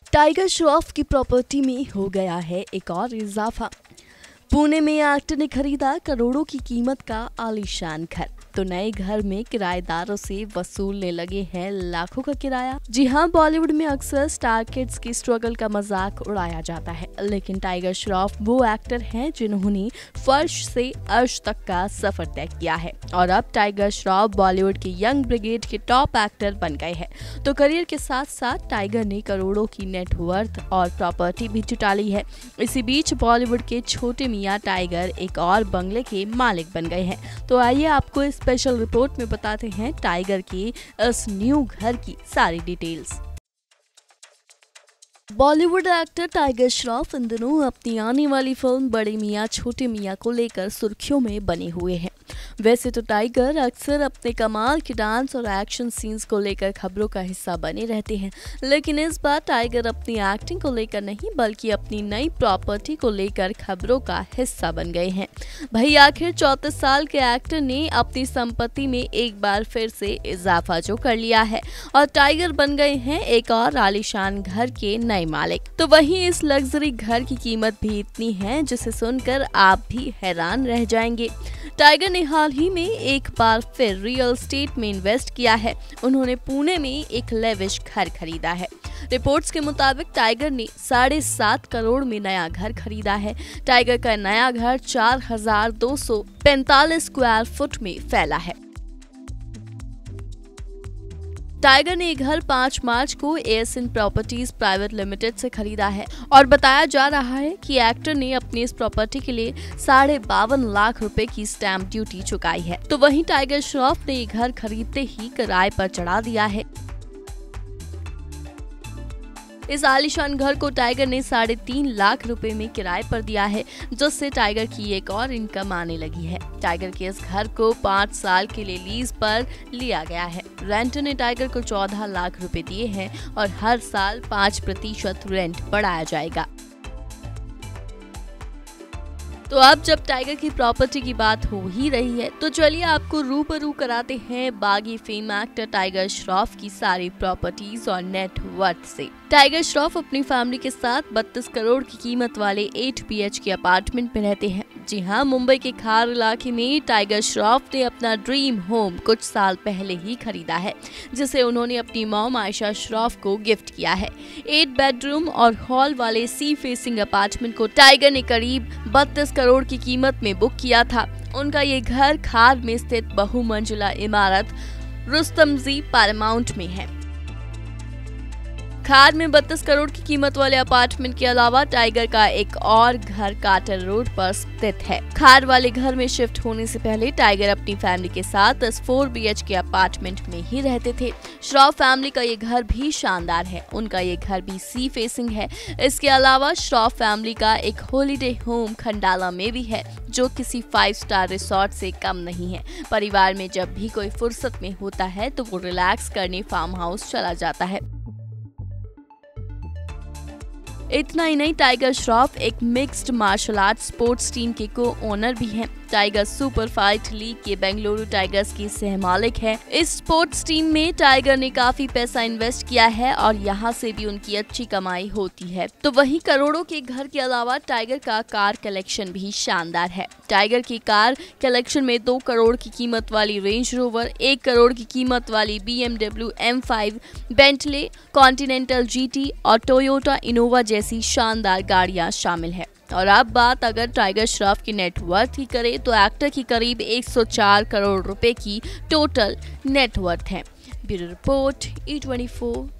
Tiger Shroff की property में हो गया है एक और इजाफा। पुणे में एक्टर ने खरीदा करोड़ों की कीमत का आलीशान घर। तो नए घर में किराएदारों से वसूलने लगे हैं लाखों का किराया। जी हाँ, बॉलीवुड में अक्सर स्टार किड्स की स्ट्रगल का मजाक उड़ाया जाता है, लेकिन टाइगर श्रॉफ वो एक्टर हैं जिन्होंने फर्श से अर्श तक का सफर तय किया है और अब टाइगर श्रॉफ बॉलीवुड के यंग ब्रिगेड के टॉप एक्टर बन गए हैं। तो करियर के साथ साथ टाइगर ने करोड़ों की नेटवर्थ और प्रॉपर्टी भी जुटा ली है। इसी बीच बॉलीवुड के छोटे मियां टाइगर एक और बंगले के मालिक बन गए हैं। तो आइए आपको इस स्पेशल रिपोर्ट में बताते हैं टाइगर के इस न्यू घर की सारी डिटेल्स। बॉलीवुड एक्टर टाइगर श्रॉफ इन दिनों अपनी आने वाली फिल्म बड़े मियां छोटे मियां को लेकर सुर्खियों में बने हुए हैं। वैसे तो टाइगर अक्सर अपने कमाल के डांस और एक्शन सीन्स को लेकर खबरों का हिस्सा बने रहते हैं, लेकिन इस बार टाइगर अपनी एक्टिंग को लेकर नहीं बल्कि अपनी नई प्रॉपर्टी को लेकर खबरों का हिस्सा बन गए हैं। भाई आखिर 34 साल के एक्टर ने अपनी संपत्ति में एक बार फिर से इजाफा जो कर लिया है और टाइगर बन गए हैं एक और आलीशान घर के नए मालिक। तो वहीं इस लग्जरी घर की कीमत भी इतनी है जिसे सुनकर आप भी हैरान रह जाएंगे। टाइगर ने हाल ही में एक बार फिर रियल एस्टेट में इन्वेस्ट किया है। उन्होंने पुणे में एक लेविश घर खरीदा है। रिपोर्ट्स के मुताबिक टाइगर ने 7.5 करोड़ में नया घर खरीदा है। टाइगर का नया घर 4,245 स्क्वायर फुट में फैला है। टाइगर ने ये घर 5 मार्च को एएसएन प्रॉपर्टीज प्राइवेट लिमिटेड से खरीदा है और बताया जा रहा है कि एक्टर ने अपनी इस प्रॉपर्टी के लिए 52.5 लाख रुपए की स्टैंप ड्यूटी चुकाई है। तो वहीं टाइगर श्रॉफ ने ये घर खरीदते ही किराए पर चढ़ा दिया है। इस आलीशान घर को टाइगर ने 3.5 लाख रुपए में किराए पर दिया है, जिससे टाइगर की एक और इनकम आने लगी है। टाइगर के इस घर को 5 साल के लिए लीज पर लिया गया है। रेंटर ने टाइगर को 14 लाख रुपए दिए हैं और हर साल 5% रेंट बढ़ाया जाएगा। तो अब जब टाइगर की प्रॉपर्टी की बात हो ही रही है तो चलिए आपको रूबरू कराते हैं बागी फेम एक्टर टाइगर श्रॉफ की सारी प्रॉपर्टीज और नेटवर्थ से। टाइगर श्रॉफ अपनी फैमिली के साथ 32 करोड़ की कीमत वाले 8 BHK अपार्टमेंट में रहते हैं। जी हाँ, मुंबई के खार इलाके में टाइगर श्रॉफ ने अपना ड्रीम होम कुछ साल पहले ही खरीदा है, जिसे उन्होंने अपनी मॉम आयशा श्रॉफ को गिफ्ट किया है। 8 बेडरूम और हॉल वाले सी फेसिंग अपार्टमेंट को टाइगर ने करीब 32 करोड़ की कीमत में बुक किया था। उनका ये घर खार में स्थित बहुमंजिला इमारत रुस्तमजी पैरामाउंट में है। खार में 32 करोड़ की कीमत वाले अपार्टमेंट के अलावा टाइगर का एक और घर काटर रोड पर स्थित है। खार वाले घर में शिफ्ट होने से पहले टाइगर अपनी फैमिली के साथ इस 4 BHK अपार्टमेंट में ही रहते थे। श्रॉफ फैमिली का ये घर भी शानदार है। उनका ये घर भी सी फेसिंग है। इसके अलावा श्रॉफ फैमिली का एक हॉलीडे होम खंडाला में भी है, जो किसी 5 स्टार रिसोर्ट से कम नहीं है। परिवार में जब भी कोई फुर्सत में होता है तो वो रिलैक्स करने फार्म हाउस चला जाता है। इतना ही नहीं, टाइगर श्रॉफ एक mixed martial art sports team के को ओनर भी हैं। टाइगर सुपर फाइट लीग के बेंगलुरु टाइगर्स की सह मालिक है। इस स्पोर्ट्स टीम में टाइगर ने काफी पैसा इन्वेस्ट किया है और यहाँ से भी उनकी अच्छी कमाई होती है। तो वहीं करोड़ों के घर के अलावा टाइगर का कार कलेक्शन भी शानदार है। टाइगर की कार कलेक्शन में 2 करोड़ की कीमत वाली रेंज रोवर, 1 करोड़ की कीमत वाली BMW M5, Bentley Continental GT और टोयोटा इनोवा जैसी शानदार गाड़ियां शामिल है। और अब बात अगर टाइगर श्रॉफ की नेटवर्थ की करें तो एक्टर की करीब 104 करोड़ रुपए की टोटल नेटवर्थ है। Bureau report E24।